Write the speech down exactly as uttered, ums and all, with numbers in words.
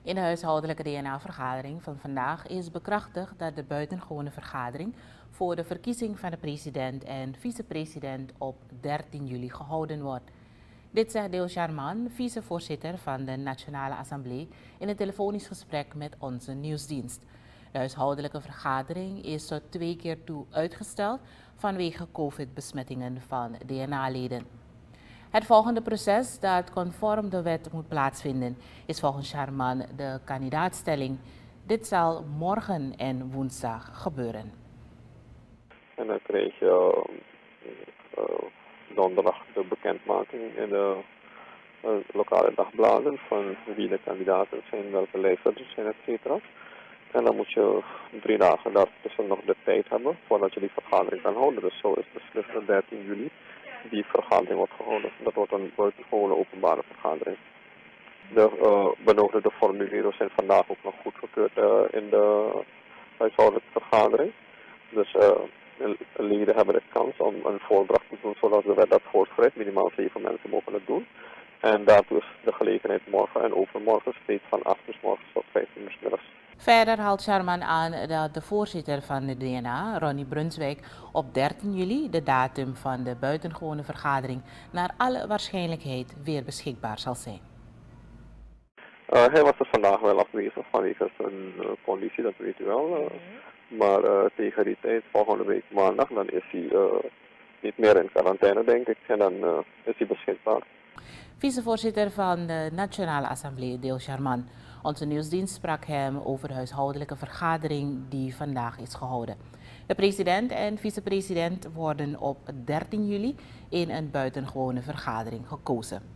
In de huishoudelijke D N A-vergadering van vandaag is bekrachtigd dat de buitengewone vergadering voor de verkiezing van de president en vicepresident op dertien juli gehouden wordt. Dit zegt Deel Sharman, vicevoorzitter van de Nationale Assemblée, in een telefonisch gesprek met onze nieuwsdienst. De huishoudelijke vergadering is tot twee keer toe uitgesteld vanwege COVID-besmettingen van D N A-leden. Het volgende proces dat conform de wet moet plaatsvinden is volgens Sharman de kandidaatstelling. Dit zal morgen en woensdag gebeuren. En dan krijg je uh, uh, donderdag de bekendmaking in de uh, lokale dagbladen van wie de kandidaten zijn, welke lijsttrekkers zijn, et cetera. En dan moet je drie dagen daartussen nog de tijd hebben voordat je die vergadering kan houden. Dus zo is beslist op dertien juli die vergadering wordt gehouden. Dat wordt een buitengewone openbare vergadering. De uh, benodigde formulieren zijn vandaag ook nog goedgekeurd uh, in de huishoudelijke vergadering. Dus uh, leden hebben de kans om een voordracht te doen zoals de wet dat voorschrijft. Minimaal zeven mensen mogen het doen. En daartoe is de gelegenheid morgen en overmorgen steeds van acht uur 's morgens tot vijftien uur 's middags. Verder haalt Sharman aan dat de voorzitter van de D N A, Ronnie Brunswijk, op dertien juli de datum van de buitengewone vergadering naar alle waarschijnlijkheid weer beschikbaar zal zijn. Uh, hij was er vandaag wel afwezig vanwege zijn uh, conditie, dat weet u wel. Uh, maar uh, tegen die tijd, volgende week maandag, dan is hij uh, niet meer in quarantaine, denk ik. En dan uh, is hij beschikbaar. Vicevoorzitter van de Nationale Assemblée, Deel Sharman. Onze nieuwsdienst sprak hem over de huishoudelijke vergadering die vandaag is gehouden. De president en vicepresident worden op dertien juli in een buitengewone vergadering gekozen.